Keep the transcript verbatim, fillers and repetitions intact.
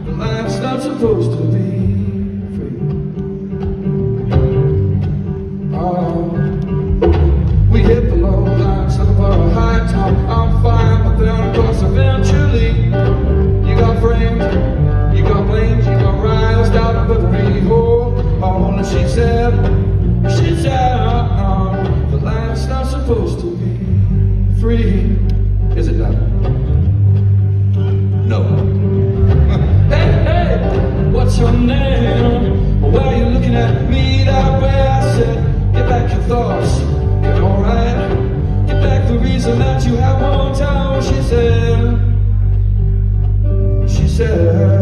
The life's not supposed to be free. Oh, we hit the low line, some of our high top. I'm fine, but then of course eventually you got framed, you got blamed, you got roused out of every hole. Oh, and she said, she said, uh-uh, the life's not supposed to be free. Is it not? No. Hey, hey, what's your name? Why are you looking at me that way? I said, get back your thoughts, get alright. Get back the reason that you have one time. She said, she said,